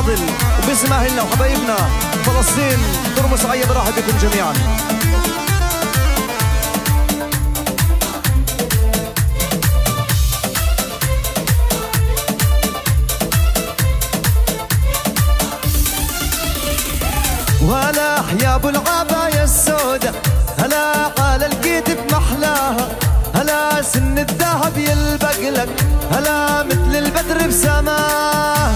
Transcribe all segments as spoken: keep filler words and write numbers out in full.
مناضل وباسم اهلنا وحبايبنا فلسطين ترمس عيا برحب بكم جميعا. وهلا يا ابو العباية السوداء، هلا قال الكتف محلاها، هلا سن الذهب يلبق لك، هلا مثل البدر بسماه.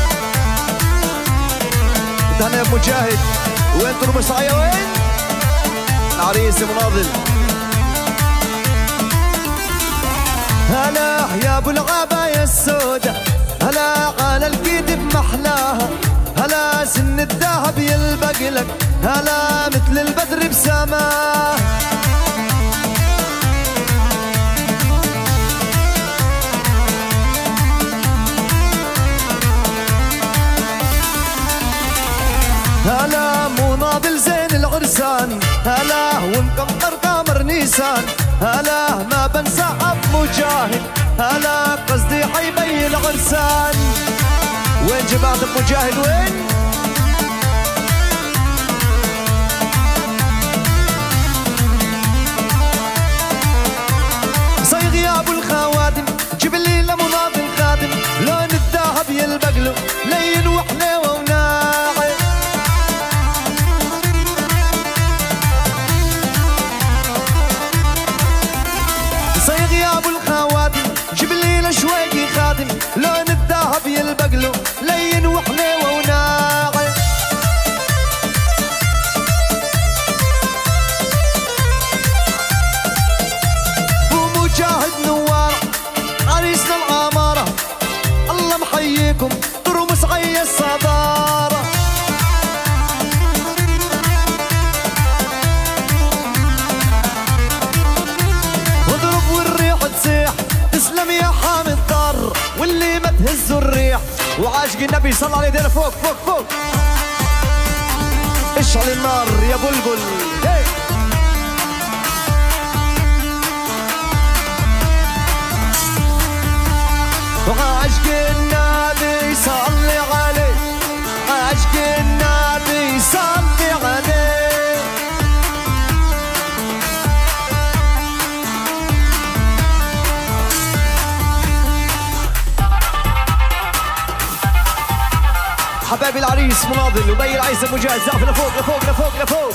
هلا يا ابو مجاهد، وين ترمس عيا وين؟ العريس مناضل. هلا يا ابو العباية السوداء، هلا قال الكتف محلاها، هلا سن الذهب يلبق لك، هلا مثل البدر بسماه. هلا مناضل زين العرسان، هلا ومكمر قمر نيسان، هلا ما بنسى اب مجاهد، هلا قصدي حيبي العرسان. وين جماعة مجاهد وين؟ صيغ يا ابو الخوادم، جيب لي لمناضل خادم، لون الذهب يلبق له لين وحلاوه وناعم. صيغ يا ابو الخوادم، جيب لي لشويقي خادم، لون الذهب يلبق له لين وحلاوه وناعم. ومجاهد نوار عريسنا العماره، الله محييكم ترمس عيا الصداره. واضرب والريح تسيح، تسلم يا حامد ضر، واللي ما تهزوا الريح، وعاشق النبي صلى الله عليه وسلم. فوق فوق فوق اشعل النار يا بلبل. هي وعاشق النبي صلي عليه، عاشق النبي صلي عليه. حبايبي العريس مناضل وبي العيسى مجاهد، زعف لفوق لفوق لفوق لفوق.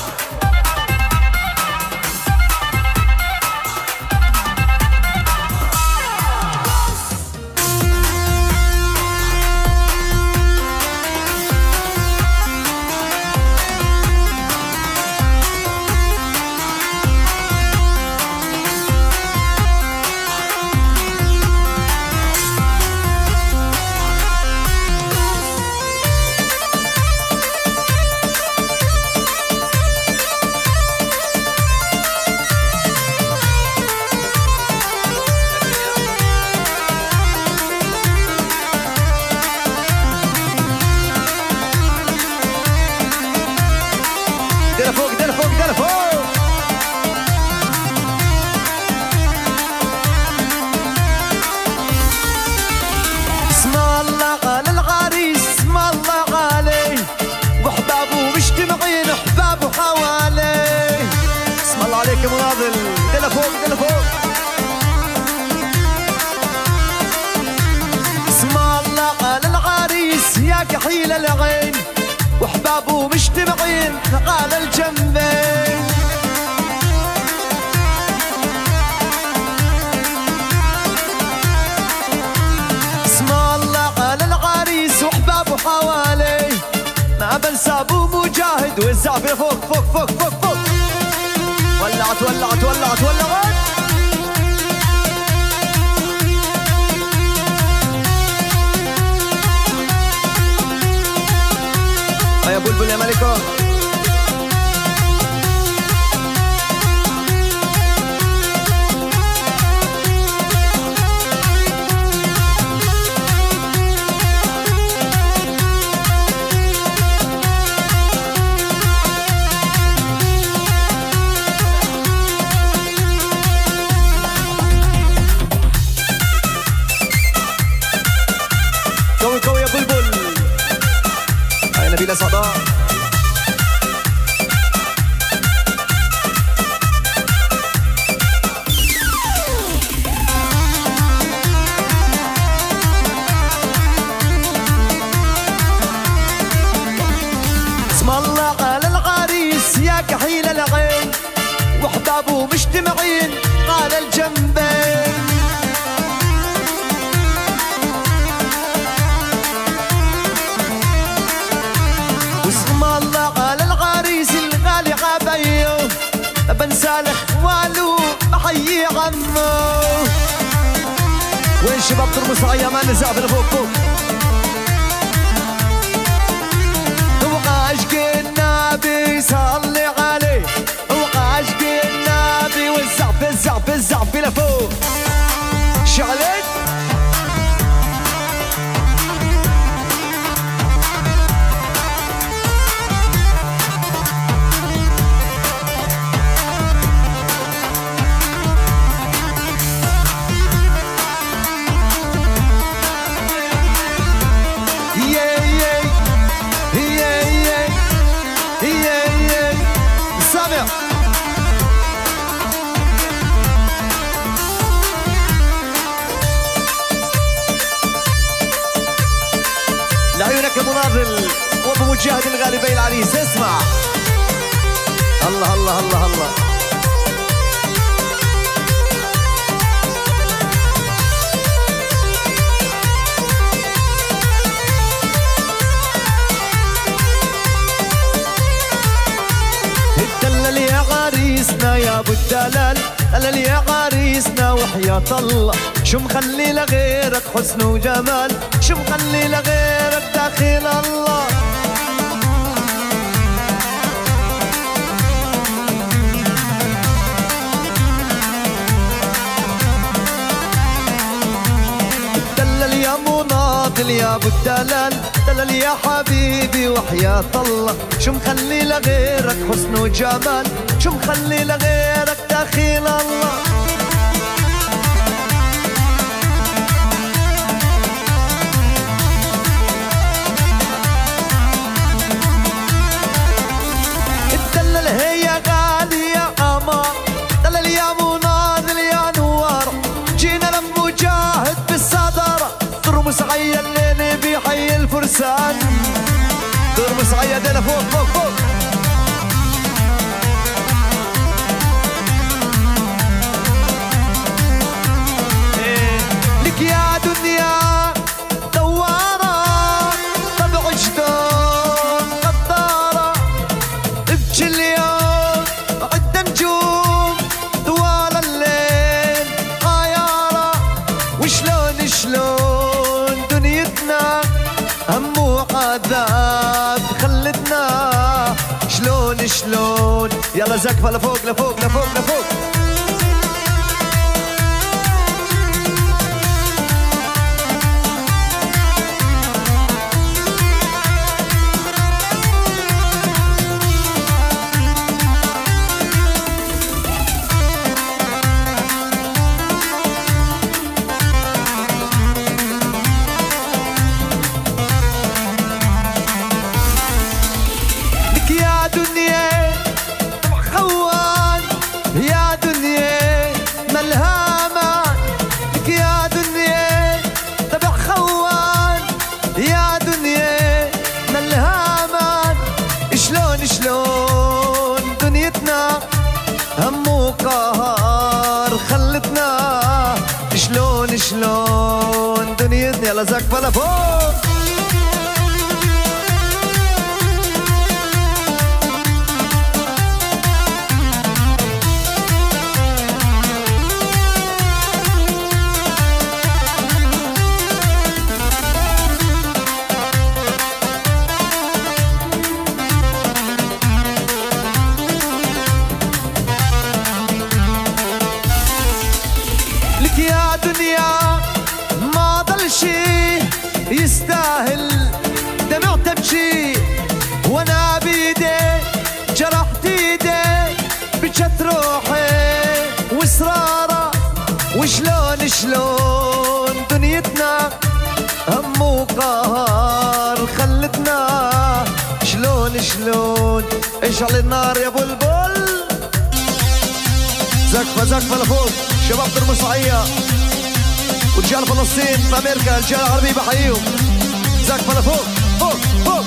مناضل دلا فوق دلا فوق. اسم الله قال العريس يا كحيل العين، وحبابه مجتمعين قال الجنبين. اسم الله قال العريس وحبابه حواليه، ما بنسى ابو مجاهد والزعفر فوق فوق فوق فوق فوق. ولعت ولعت ولعت ولعت. يا بلبل يا ملكة. قوي قوي يا بلبل. نبيلة صدى. اسم الله على العريس يا كحيل العين وحبابه مجتمعين على الجنبين. واسم الله على العريس الغالي عبيه ابن سالح والو بحيي عمه. وين شباب ترمس عيا ما نزع بالفوق فوق. وعاشق النبي صلي عليه وعاشق النبي والزعف الزعف الزعف لفوق. شعلت لعيونك المناضل وابو مجاهد الغالي بي العريس. اسمع الله الله الله الله. الدلل يا عريسنا يا ابو الدلال دلل يا عريسنا وحياة الله شو مخلي لغيرك حسن وجمال شو مخلي لغيرك داخل الله. الدلل يا مناضل يا ابو الدلال دلل يا حبيبي وحياة الله شو مخلي لغيرك حسن وجمال شو مخلي لغيرك داخل الله. الدلل هي غالي يا قمر دلل يا مناضل يا نوار جينا لمجاهد بالصدر ترمس عيا الليل بحي الفرسان ترمس عيا دينا فوق فوق فوق. لك يا دنيا دوارة طبع جدون قدارة ابكي اليوم عد نجوم طوال الليل غيارة وشلون شلون دنيتنا هم وعذاب خلتنا شلون شلون. يلا زقفة لفوق لفوق لفوق لفوق. يا دنيا خوان يا دنيا ملهامة لك يا دنيا تبع خوان يا دنيا ملهامة شلون شلون دنيتنا هم وقهر خلتنا شلون شلون دنيتنا. يلا زقفة لفوق. لك يا دنيا ما ضل شي يستاهل دمع تبكي وانا بيدي جرحت ايدي بجت روحي واسراره وشلون شلون دنيتنا هم وقهر خلتنا شلون شلون اشعل النار يا بلبل. زقفة زقفة لفوق شباب ترمسعية ورجال فلسطين في امريكا، رجال عربي بحييهم. زقفة لفوق فوق فوق.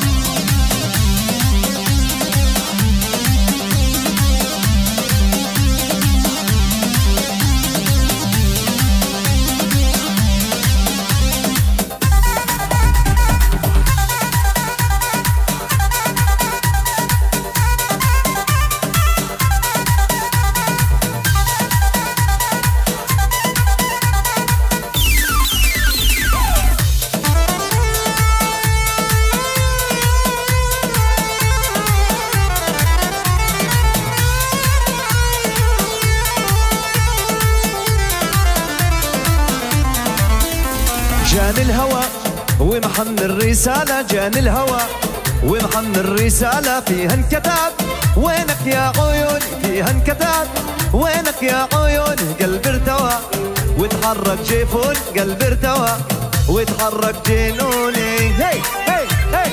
جاني الهوى ومحمل الرسالة، جاني الهوى ومحمل الرسالة فيها انكتب وينك يا عيوني، فيها انكتب وينك يا عيوني. قلبي ارتوى وتحرك جيفون، قلبي ارتوى وتحرك جنوني. هي هي هي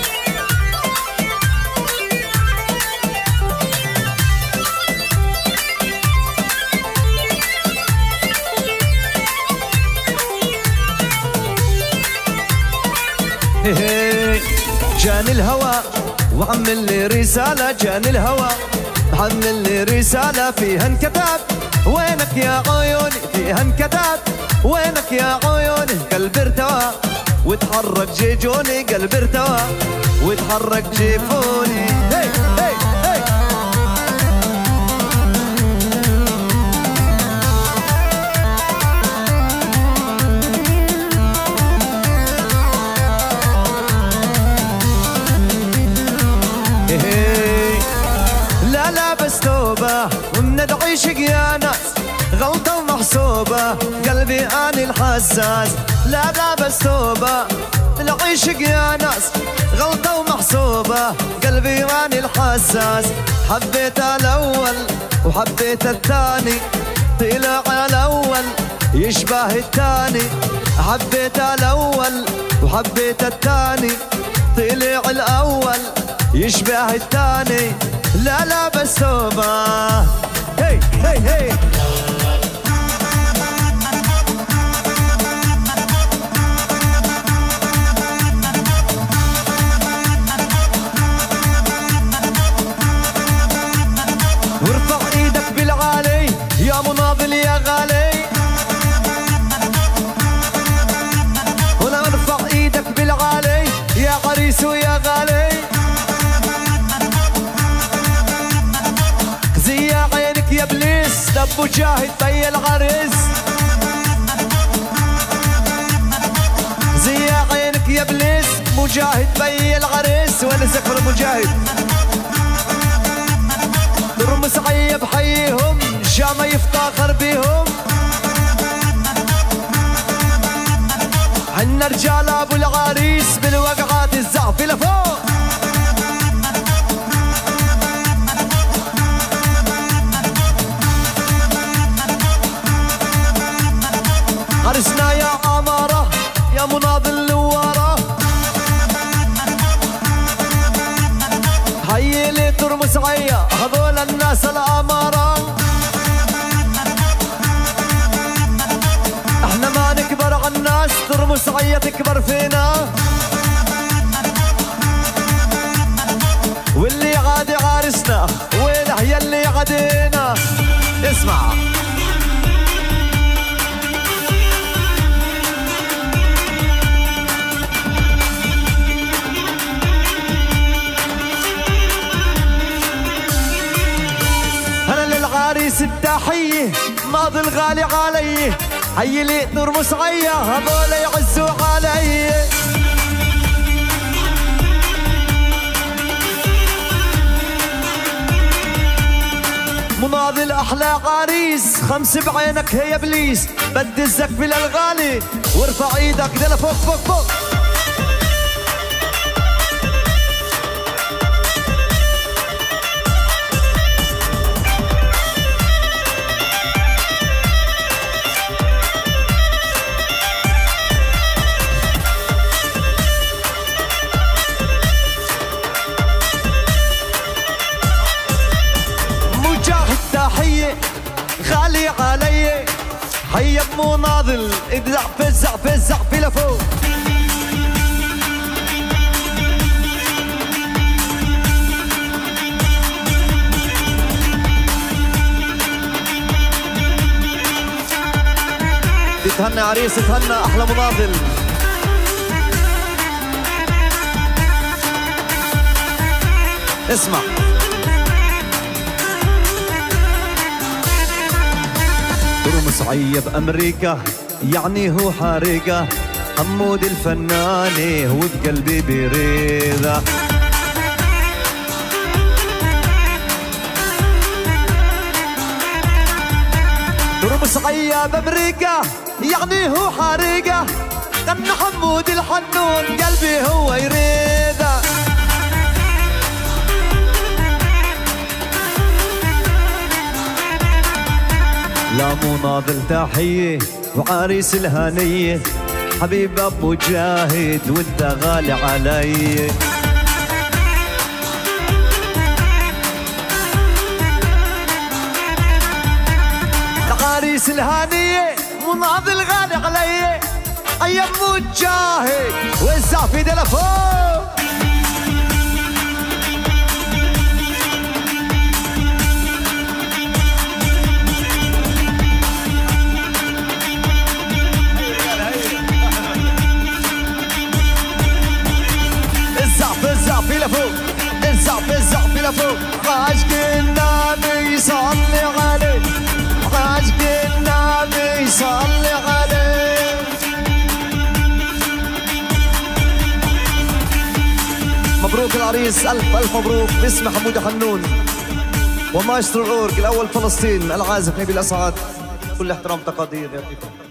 جاني الهوى وعمل لي رسالة، جاني الهوى وعمل لي رسالة فيها انكتب وينك يا عيوني، فيها انكتب وينك يا عيوني. قلبي ارتوى وتحرك جيجوني، قلبي ارتوى وتحرك جيفوني. هي هي هي لا لا بس توبة ومن العشق يا ناس غلطة ومحسوبة، قلبي أنا الحساس. لا لا بس توبة من العشق يا ناس غلطة ومحسوبة، قلبي أنا الحساس. حبيت الأول وحبيت الثاني، طلع الأول يشبه الثاني. حبيت الأول وحبيت الثاني، طلع الأول يشبه الثاني. لا لا بس توبة. هي هي هي وارفع ايدك بالعالي يا مناضل يا غالي، هنا ارفع ايدك بالعالي يا عريس ويا غالي. زيا عينك يا ابليس دب وجاهد بي العريس، زيا عينك يا ابليس مجاهد بي العريس. وين سكر المجاهد؟ ترمس عيب حيهم جامع يفتخر بيهم. عنا رجال ابو العريس بالوقعات الزعف لفوق. عرسنا يا عمارة يا مناضل لوارة، هيا لي ترمس عيا هذول الناس الأمارة. احنا ما نكبر على الناس، ترمس عيا تكبر فينا. واللي عادي عارسنا وين هي اللي عادينا. اسمع عريس التحية ماضي الغالي علي، هي لي ترمس عيا هذول يعزوا علي. مناضل احلى عريس خمس بعينك هي ابليس، بدي الزكف للغالي وارفع ايدك دل فوق فوق فوق. غالي علي هيا مو ناضل ازعف ازعف ازعف لفوق تتهنى عريس تتهنى احلى مناضل اسمع ترمس عيب امريكا يعني هو حريقه حمود الفناني هو بقلبي بريده ترمس عيب امريكا يعني هو حريقه غنى حمود الحنون قلبي هو يريده لا مناضل تحية وعريس الهنية حبيب أبو جاهد وانت غالي علي عريس الهنية مناضل غالي علي أي أبو جاهد وزع في دلفوق الزعف لفوق الزعف الزعف لفوق عاشق النبي صلي عليه عاشق النبي صلي عليه مبروك العريس ألف ألف مبروك باسم حمود حنون ومايسترو الأورج الأول فلسطين العازف نبيل أسعد كل احترام تقدير يعطيكم